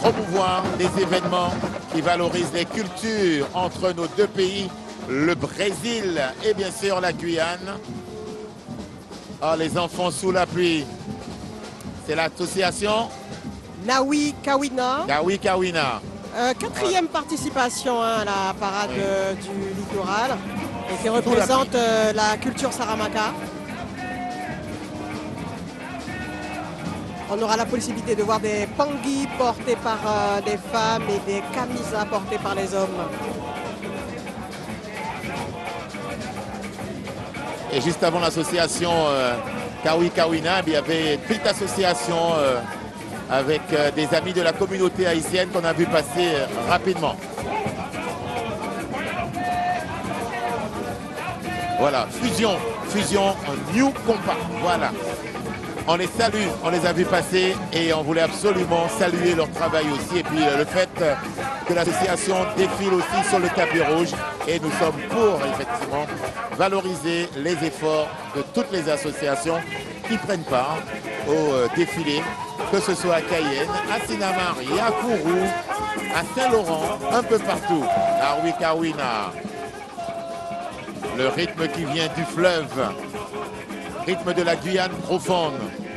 promouvoir des événements qui valorisent les cultures entre nos deux pays, le Brésil et bien sûr la Guyane. Oh, les enfants sous la pluie. C'est l'association Nawi Kawina. Nawi Kawina. Quatrième participation à la parade du littoral et qui représente la culture Saramaka. On aura la possibilité de voir des pangis portés par des femmes et des camisas portées par les hommes. Et juste avant l'association Kawi Kawina, il y avait une petite association avec des amis de la communauté haïtienne qu'on a vu passer rapidement. Voilà, fusion, New Compa, voilà. On les salue, on les a vus passer et on voulait absolument saluer leur travail aussi. Et puis le fait que l'association défile aussi sur le tapis rouge. Et nous sommes pour, effectivement, valoriser les efforts de toutes les associations qui prennent part au défilé, que ce soit à Cayenne, à Sinamari, à Kourou, à Saint-Laurent, un peu partout, à Wikawina. Le rythme qui vient du fleuve, rythme de la Guyane profonde.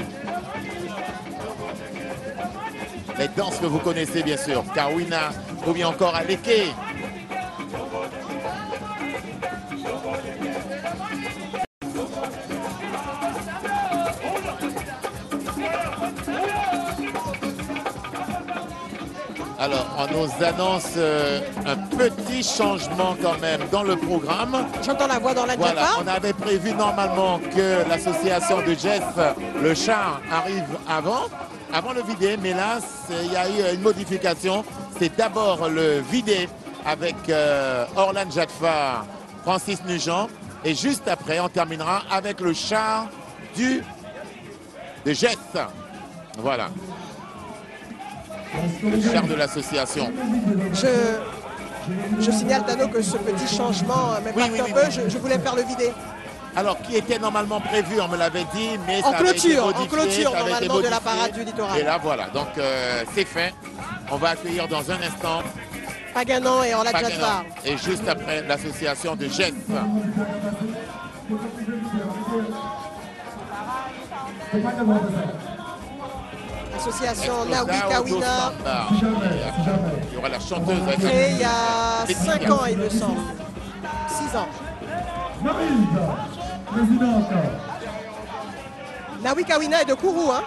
Les danses que vous connaissez bien sûr, Kawina ou bien encore Aleke. Alors, on nous annonce un petit changement quand même dans le programme. J'entends la voix dans la Voilà, on avait prévu normalement que l'association de Jeff, le char, arrive avant le vidé, mais là, il y a eu une modification. C'est d'abord le vidé avec Orlan Jadfar, Francis Nugent, et juste après, on terminera avec le char de Jeff. Voilà. Le char de l'association. Je signale, Dano, que ce petit changement m'impacte un peu. Je voulais faire le vidé. Alors, qui était normalement prévu, on me l'avait dit, mais en ça avait été modifié, en clôture normalement de la parade du littoral. Et là, voilà. Donc, c'est fait. On va accueillir dans un instant Paganan et Orlan Jadfar. Et juste après, l'association de Jeff. Association Nawi Kawina. Il y aura la chanteuse. Créée il y a 5 ans, il me semble. 6 ans. Nawi Kawina est de Kourou, hein?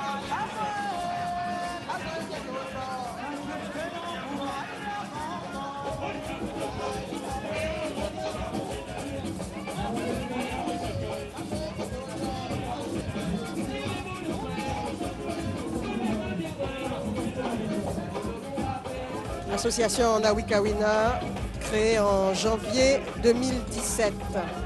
L'association Nawi Kawina, créée en janvier 2017.